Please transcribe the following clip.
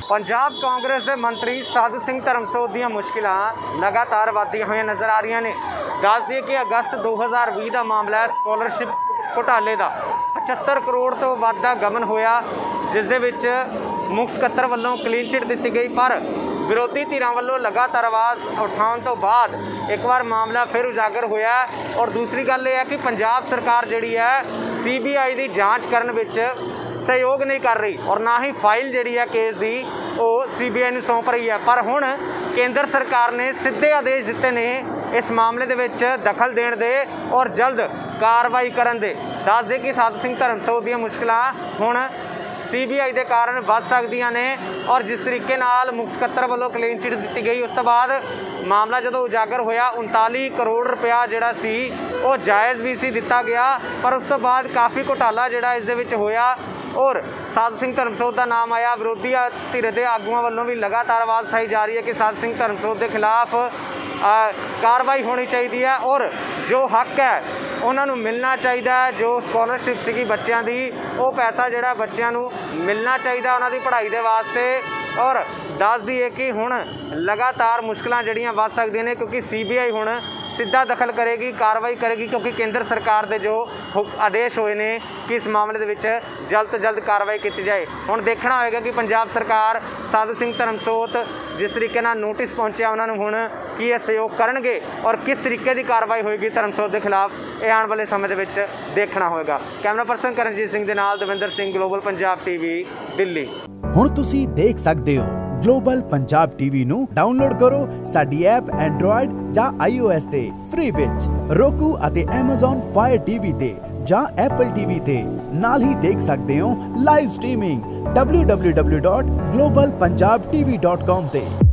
पंजाब कांग्रेस के मंत्री साधु सिंह धर्मसोत दी मुश्किलां लगातार वधदियां होईयां नज़र आ रही ने। दस दिए कि अगस्त 2020 का मामला है स्कॉलरशिप घोटाले का 75 करोड़ तो वध का गमन होया, जिस दे विच मुख सकत्तर वल्लों क्लीन चिट दी गई, पर विरोधी धिरां वल्लों लगातार आवाज़ उठाउण तो बाद एक बार मामला फिर उजागर होया। और दूसरी गल यह है कि पंजाब सरकार जिहड़ी है CBI की जाँच करन विच सहयोग नहीं कर रही और ना ही फाइल जिहड़ी है केस की वो CBI नूं सौंप रही है। पर हुण केंद्र सरकार ने सीधे आदेश दिते ने इस मामले दे विच दखल देण दे और जल्द कार्रवाई करन दे। दस दे कि साधु सिंह धर्मसोत दी मुश्किलां हुण CBI के कारण वध सकदियां ने। और जिस तरीके नाल मुख सकत्तर वालों क्लीन चिट दी गई, उस तो बाद मामला जो उजागर होया 39 करोड़ रुपया जिहड़ा सी वो जायज़ भी सी दिता गया, पर उस तो बाद काफ़ी घोटाला जिहड़ा इस दे विच होया और साधु सिंह धर्मसोत का नाम आया। विरोधी धिर के आगुआं वालों भी लगातार आवाज़ उठाई जा रही है कि साधु सिंह धर्मसोत के खिलाफ कार्रवाई होनी चाहिए है और जो हक है उन्होंने मिलना चाहिए है। जो स्कॉलरशिप सी बच्चों की वो पैसा जोड़ा बच्चों मिलना चाहिए उन्होंने पढ़ाई के वास्ते। और दस दिए कि हुण लगातार मुश्किलां जड़ियां वध सकदियां ने, क्योंकि CBI हुण सीधा दखल करेगी, कार्रवाई करेगी, क्योंकि केंद्र सरकार के जो आदेश होए ने कि इस मामले दे विच जल्द तो जल्द कार्रवाई की जाए। हुण देखना होएगा कि पंजाब सरकार साधु सिंह धर्मसोत जिस तरीके नाल नोटिस पहुंचा उन्होंने हुण की ये सहयोग करनगे और किस तरीके की कार्रवाई होएगी धर्मसोत के खिलाफ, ये आने वाले समय दे विच देखना होएगा। कैमरा पर्सन करणजीत सिंह दे नाल दविंदर सिंह, ग्लोबल पंजाब TV, दिल्ली। हुण तुसीं देख सकते हो ग्लोबल पंजाब TV ਨੂੰ ਡਾਊਨਲੋਡ ਕਰੋ ਸਾਡੀ ਐਪ ਐਂਡਰੋਇਡ ਜਾਂ iOS ਤੇ ਫ੍ਰੀ ਵਿੱਚ, roku ਅਤੇ Amazon Fire TV ਤੇ ਜਾਂ Apple TV ਤੇ। ਨਾਲ ਹੀ ਦੇਖ ਸਕਦੇ ਹੋ ਲਾਈਵ ਸਟ੍ਰੀਮਿੰਗ www.globalpunjabtv.com ਤੇ।